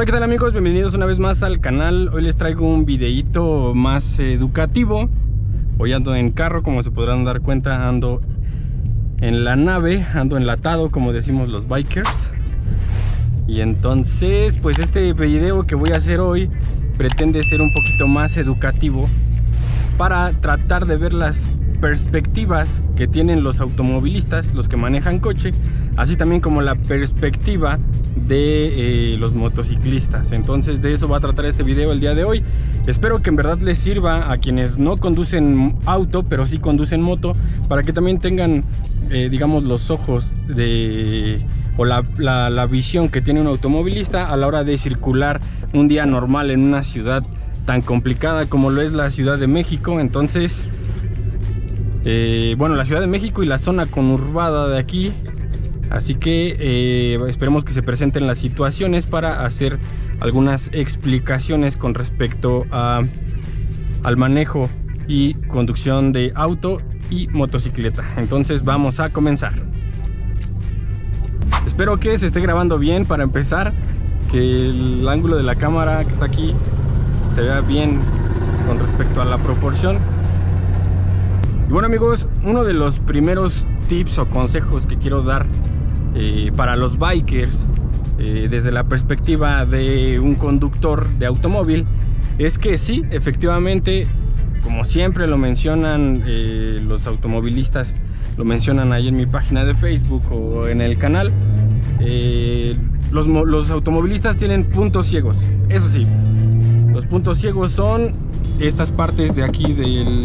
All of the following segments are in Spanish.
Hola, ¿qué tal amigos? Bienvenidos una vez más al canal. Hoy les traigo un videíto más educativo. Hoy ando en carro, como se podrán dar cuenta, ando en la nave, ando enlatado, como decimos los bikers. Y entonces, pues este video que voy a hacer hoy pretende ser un poquito más educativo para tratar de ver las perspectivas que tienen los automovilistas, los que manejan coche, así también como la perspectiva de los motociclistas. Entonces de eso va a tratar este video el día de hoy. Espero que en verdad les sirva a quienes no conducen auto pero sí conducen moto, para que también tengan digamos los ojos de o la visión que tiene un automovilista a la hora de circular un día normal en una ciudad tan complicada como lo es la Ciudad de México. Entonces bueno, la Ciudad de México y la zona conurbada de aquí. Así que esperemos que se presenten las situaciones para hacer algunas explicaciones con respecto al manejo y conducción de auto y motocicleta. Entonces vamos a comenzar. Espero que se esté grabando bien para empezar, que el ángulo de la cámara que está aquí se vea bien con respecto a la proporción. Y bueno amigos, uno de los primeros tips o consejos que quiero dar para los bikers desde la perspectiva de un conductor de automóvil es que sí, efectivamente, como siempre lo mencionan los automovilistas, lo mencionan ahí en mi página de Facebook o en el canal, los automovilistas tienen puntos ciegos. Eso sí, los puntos ciegos son estas partes de aquí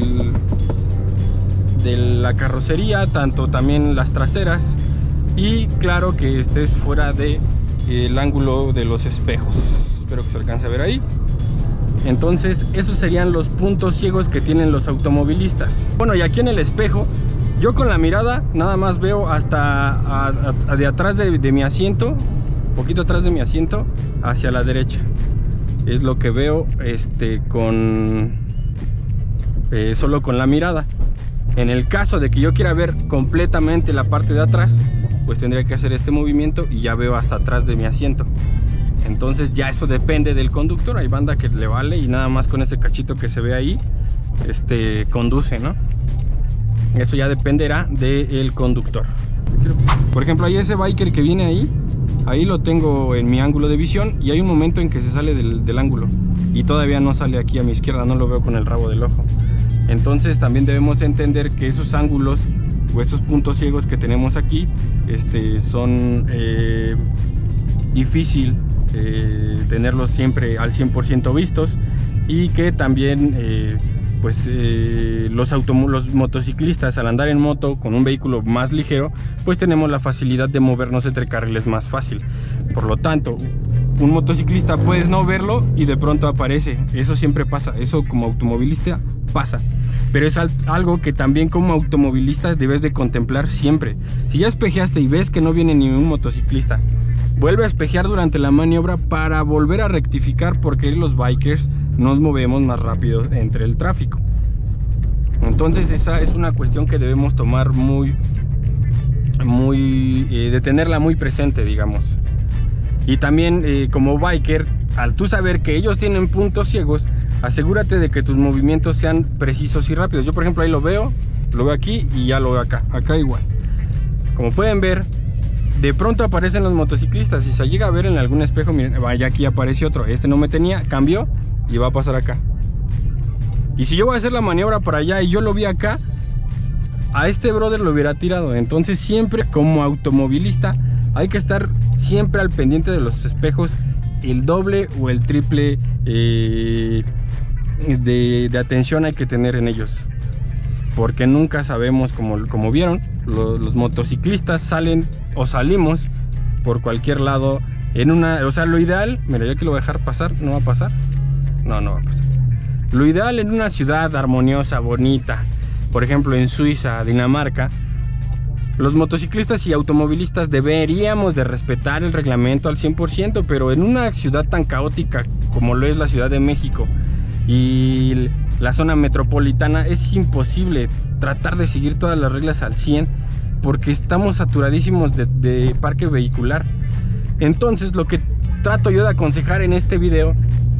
de la carrocería, tanto también las traseras, y claro que estés fuera del ángulo de los espejos. Espero que se alcance a ver ahí. Entonces esos serían los puntos ciegos que tienen los automovilistas. Bueno, y aquí en el espejo yo con la mirada nada más veo hasta de atrás de mi asiento, un poquito atrás de mi asiento, hacia la derecha. Es lo que veo solo con la mirada. En el caso de que yo quiera ver completamente la parte de atrás, pues tendría que hacer este movimiento y ya veo hasta atrás de mi asiento. Entonces ya eso depende del conductor. Hay banda que le vale y nada más con ese cachito que se ve ahí conduce, ¿no? Eso ya dependerá del conductor. Por ejemplo, hay ese biker que viene ahí lo tengo en mi ángulo de visión, y hay un momento en que se sale del ángulo y todavía no sale aquí a mi izquierda, no lo veo con el rabo del ojo. Entonces también debemos entender que esos ángulos o esos puntos ciegos que tenemos aquí son difícil tenerlos siempre al 100% vistos, y que también los motociclistas, al andar en moto con un vehículo más ligero, pues tenemos la facilidad de movernos entre carriles más fácil. Por lo tanto, un motociclista puedes no verlo y de pronto aparece. Eso siempre pasa, eso como automovilista pasa, pero es algo que también como automovilista debes de contemplar siempre. Si ya espejeaste y ves que no viene ningún motociclista, vuelve a espejear durante la maniobra para volver a rectificar, porque los bikers nos movemos más rápido entre el tráfico. Entonces esa es una cuestión que debemos tomar de tenerla muy presente, digamos. Y también como biker, al tú saber que ellos tienen puntos ciegos, asegúrate de que tus movimientos sean precisos y rápidos. Yo por ejemplo ahí lo veo aquí y ya lo veo acá igual. Como pueden ver, de pronto aparecen los motociclistas y se llega a ver en algún espejo. Miren, ya aquí aparece otro, no me tenía, cambió y va a pasar acá. Y si yo voy a hacer la maniobra para allá y yo lo vi acá, a este brother lo hubiera tirado. Entonces siempre como automovilista hay que estar siempre al pendiente de los espejos, el doble o el triple de atención hay que tener en ellos, porque nunca sabemos, como vieron, los motociclistas salen o salimos por cualquier lado o sea, lo ideal, mira, yo aquí lo voy a dejar pasar, no va a pasar, no va a pasar. Lo ideal en una ciudad armoniosa, bonita, por ejemplo en Suiza, Dinamarca, los motociclistas y automovilistas deberíamos de respetar el reglamento al 100%, pero en una ciudad tan caótica como lo es la Ciudad de México y la zona metropolitana, es imposible tratar de seguir todas las reglas al 100, porque estamos saturadísimos de parque vehicular. Entonces lo que trato yo de aconsejar en este video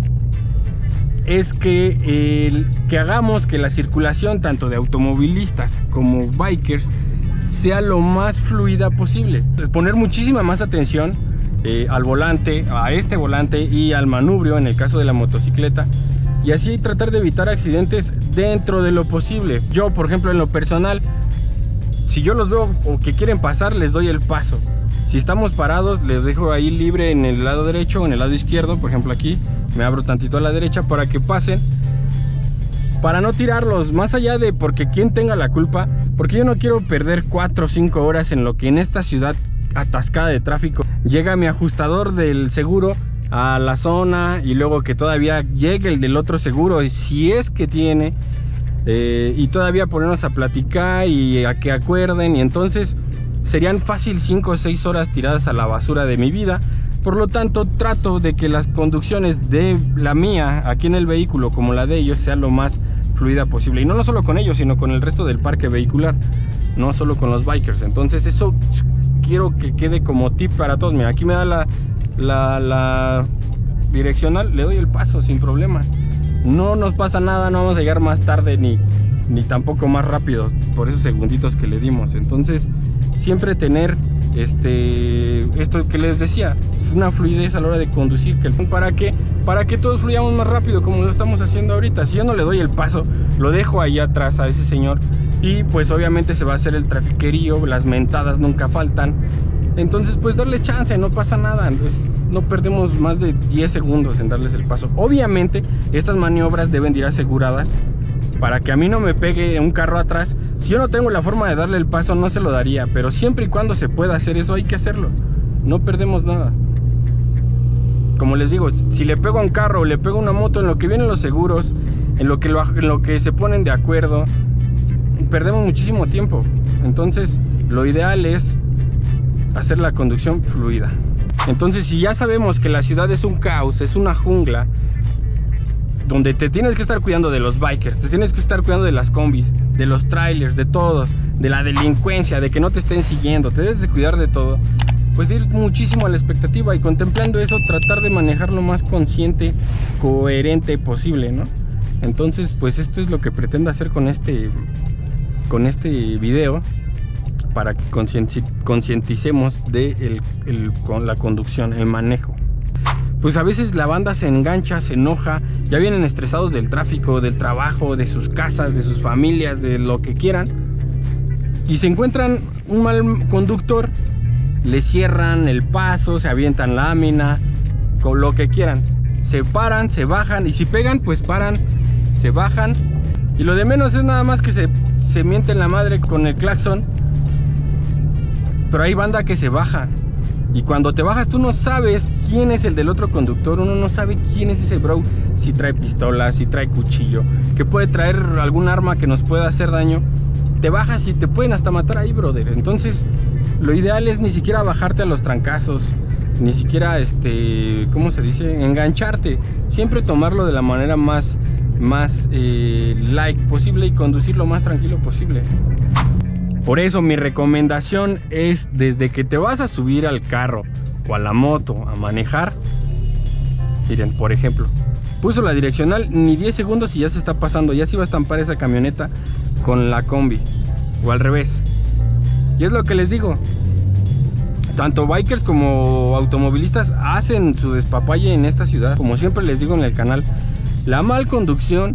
es que hagamos que la circulación tanto de automovilistas como bikers sea lo más fluida posible. Poner muchísima más atención al volante, a este volante y al manubrio en el caso de la motocicleta, y así tratar de evitar accidentes dentro de lo posible. Yo, por ejemplo, en lo personal, si yo los veo o que quieren pasar, les doy el paso. Si estamos parados, les dejo ahí libre en el lado derecho o en el lado izquierdo. Por ejemplo, aquí me abro tantito a la derecha para que pasen, para no tirarlos, más allá de porque quien tenga la culpa, porque yo no quiero perder 4 o 5 horas en lo que en esta ciudad atascada de tráfico llega mi ajustador del seguro a la zona, y luego que todavía llegue el del otro seguro, y si es que tiene, y todavía ponernos a platicar y a que acuerden, y entonces serían fácil 5 o 6 horas tiradas a la basura de mi vida. Por lo tanto, trato de que las conducciones de la mía aquí en el vehículo como la de ellos sea lo más fluida posible, y no solo con ellos, sino con el resto del parque vehicular, no solo con los bikers. Entonces eso quiero que quede como tip para todos. Mira, aquí me da la direccional, le doy el paso sin problema, no nos pasa nada, no vamos a llegar más tarde ni tampoco más rápido por esos segunditos que le dimos. Entonces siempre tener esto que les decía, una fluidez a la hora de conducir, para que todos fluyamos más rápido como lo estamos haciendo ahorita. Si yo no le doy el paso, lo dejo ahí atrás a ese señor, y pues obviamente se va a hacer el trafiquerío, las mentadas nunca faltan. Entonces pues darles chance, no pasa nada, no perdemos más de 10 segundos en darles el paso. Obviamente estas maniobras deben de ir aseguradas para que a mí no me pegue un carro atrás. Si yo no tengo la forma de darle el paso, no se lo daría, pero siempre y cuando se pueda hacer eso, hay que hacerlo, no perdemos nada. Como les digo, si le pego a un carro o le pego a una moto, en lo que vienen los seguros, en lo que se ponen de acuerdo, perdemos muchísimo tiempo. Entonces lo ideal es hacer la conducción fluida. Entonces, si ya sabemos que la ciudad es un caos, es una jungla, donde te tienes que estar cuidando de los bikers, te tienes que estar cuidando de las combis, de los trailers, de todos, de la delincuencia, de que no te estén siguiendo, te debes de cuidar de todo, pues de ir muchísimo a la expectativa, y contemplando eso, tratar de manejar lo más consciente, coherente posible, ¿no? Entonces, pues esto es lo que pretendo hacer con este video, para que concienticemos de con la conducción, el manejo. Pues a veces la banda se engancha, se enoja, ya vienen estresados del tráfico, del trabajo, de sus casas, de sus familias, de lo que quieran, y se encuentran un mal conductor, le cierran el paso, se avientan lámina, con lo que quieran, se paran, se bajan, y si pegan pues paran, se bajan, y lo de menos es nada más que se mienten la madre con el claxon. Pero hay banda que se baja, y cuando te bajas tú no sabes quién es el del otro conductor, uno no sabe quién es ese bro, si trae pistola, si trae cuchillo, que puede traer algún arma que nos pueda hacer daño. Te bajas y te pueden hasta matar ahí, brother. Entonces lo ideal es ni siquiera bajarte a los trancazos, ni siquiera ¿cómo se dice? Engancharte. Siempre tomarlo de la manera más light posible y conducir lo más tranquilo posible. Por eso mi recomendación es, desde que te vas a subir al carro o a la moto a manejar, miren, por ejemplo, puso la direccional, ni 10 segundos y ya se está pasando, ya se iba a estampar esa camioneta con la combi, o al revés. Y es lo que les digo, tanto bikers como automovilistas hacen su despapalle en esta ciudad. Como siempre les digo en el canal, la mal conducción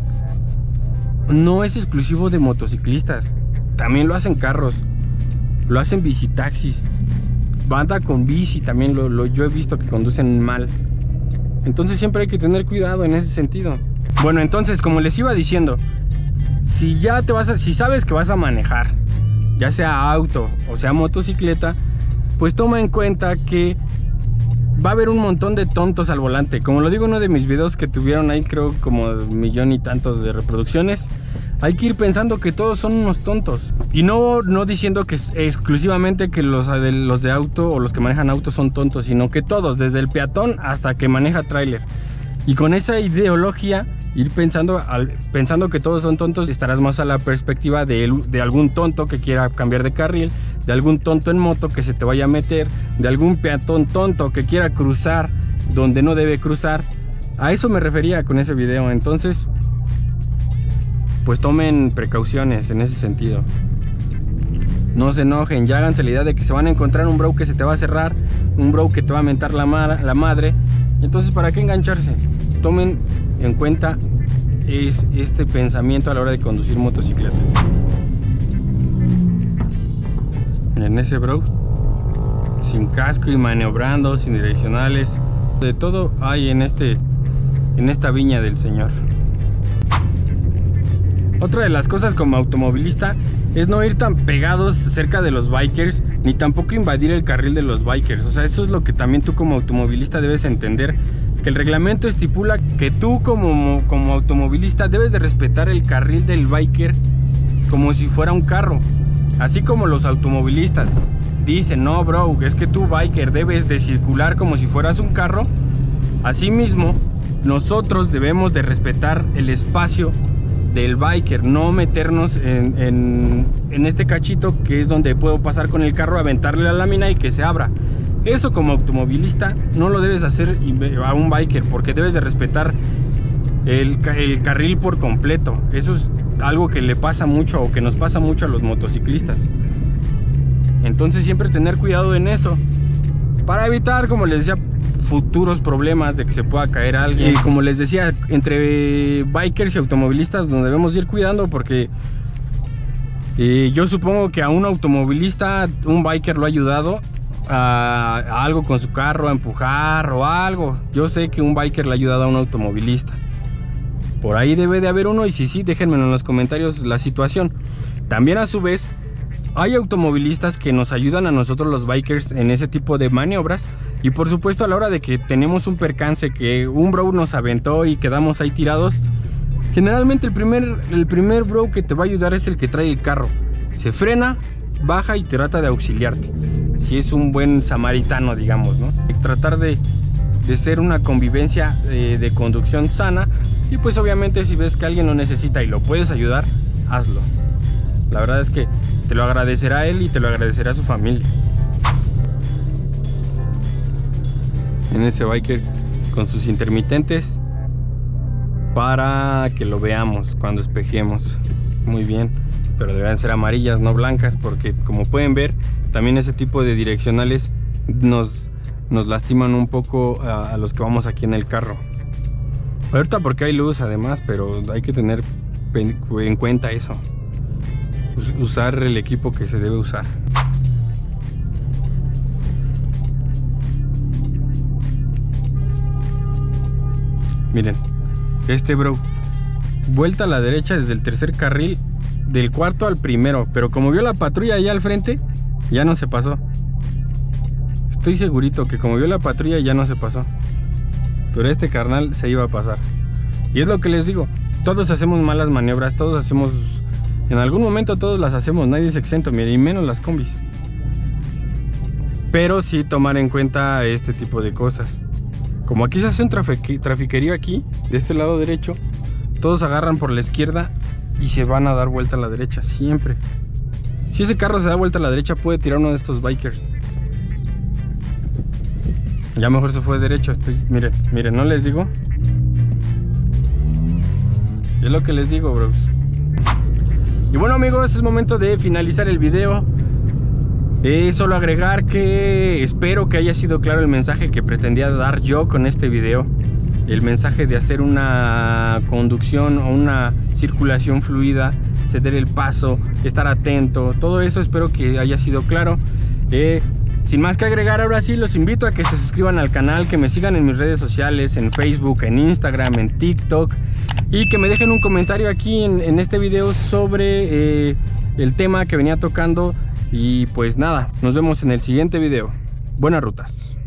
no es exclusivo de motociclistas. También lo hacen carros, lo hacen bicitaxis, banda con bici también yo he visto que conducen mal. Entonces siempre hay que tener cuidado en ese sentido. Bueno, entonces, como les iba diciendo, si sabes que vas a manejar, ya sea auto o sea motocicleta, pues toma en cuenta que va a haber un montón de tontos al volante. Como lo digo en uno de mis videos que tuvieron ahí, creo como 1,000,000 y tantos de reproducciones, hay que ir pensando que todos son unos tontos. Y no diciendo que exclusivamente que los de auto o los que manejan auto son tontos, sino que todos, desde el peatón hasta que maneja tráiler. Y con esa ideología, ir pensando que todos son tontos, estarás más a la perspectiva de algún tonto que quiera cambiar de carril, de algún tonto en moto que se te vaya a meter, de algún peatón tonto que quiera cruzar donde no debe cruzar. A eso me refería con ese video. Entonces, pues tomen precauciones en ese sentido. No se enojen, ya háganse la idea de que se van a encontrar un bro que se te va a cerrar, un bro que te va a mentar la madre. Entonces, ¿para qué engancharse? Tomen en cuenta este pensamiento a la hora de conducir motocicleta. En ese bro, sin casco y maniobrando, sin direccionales, de todo hay en esta viña del Señor. Otra de las cosas como automovilista es no ir tan pegados cerca de los bikers, ni tampoco invadir el carril de los bikers. O sea, eso es lo que también tú como automovilista debes entender, que el reglamento estipula que tú como automovilista debes de respetar el carril del biker como si fuera un carro. Así como los automovilistas dicen, no bro, es que tú biker debes de circular como si fueras un carro. Asimismo, nosotros debemos de respetar el espacio del biker, no meternos en este cachito que es donde puedo pasar con el carro, aventarle la lámina y que se abra. Eso como automovilista no lo debes hacer a un biker, porque debes de respetar el carril por completo. Eso es algo que le pasa mucho, o que nos pasa mucho a los motociclistas. Entonces siempre tener cuidado en eso, para evitar, como les decía, futuros problemas de que se pueda caer alguien. Y como les decía, entre bikers y automovilistas nos debemos ir cuidando, porque yo supongo que a un automovilista un biker lo ha ayudado a algo con su carro, a empujar o algo. Yo sé que un biker le ha ayudado a un automovilista. Por ahí debe de haber uno, y si sí, déjenmelo en los comentarios la situación. También a su vez hay automovilistas que nos ayudan a nosotros los bikers en ese tipo de maniobras. Y por supuesto, a la hora de que tenemos un percance, que un bro nos aventó y quedamos ahí tirados, generalmente el primer bro que te va a ayudar es el que trae el carro. Se frena, baja y trata de auxiliarte, si es un buen samaritano, digamos, ¿no? Tratar de ser una convivencia de conducción sana. Y pues obviamente si ves que alguien lo necesita y lo puedes ayudar, hazlo. La verdad es que te lo agradecerá él y te lo agradecerá su familia. En ese biker con sus intermitentes para que lo veamos cuando espejemos. Muy bien, pero deberán ser amarillas, no blancas, porque como pueden ver, también ese tipo de direccionales nos lastiman un poco a los que vamos aquí en el carro. Ahorita porque hay luz además, pero hay que tener en cuenta eso. Usar el equipo que se debe usar. Miren, este bro, vuelta a la derecha desde el tercer carril, del cuarto al primero, pero como vio la patrulla allá al frente, ya no se pasó. Estoy segurito que como vio la patrulla ya no se pasó, pero este carnal se iba a pasar. Y es lo que les digo, todos hacemos malas maniobras, todos hacemos, en algún momento todos las hacemos, nadie es exento, y menos las combis. Pero sí tomar en cuenta este tipo de cosas. Como aquí se hace un trafiquerío aquí, de este lado derecho, todos agarran por la izquierda y se van a dar vuelta a la derecha, siempre. Si ese carro se da vuelta a la derecha, puede tirar uno de estos bikers. Ya mejor se fue derecho. Miren, ¿no les digo? Es lo que les digo, bros. Y bueno, amigos, es momento de finalizar el video. Solo agregar que espero que haya sido claro el mensaje que pretendía dar yo con este video. El mensaje de hacer una conducción o una circulación fluida, ceder el paso, estar atento, todo eso espero que haya sido claro. Sin más que agregar, ahora sí los invito a que se suscriban al canal, que me sigan en mis redes sociales, en Facebook, en Instagram, en TikTok, y que me dejen un comentario aquí en este video sobre el tema que venía tocando. Y pues nada, nos vemos en el siguiente video. Buenas rutas.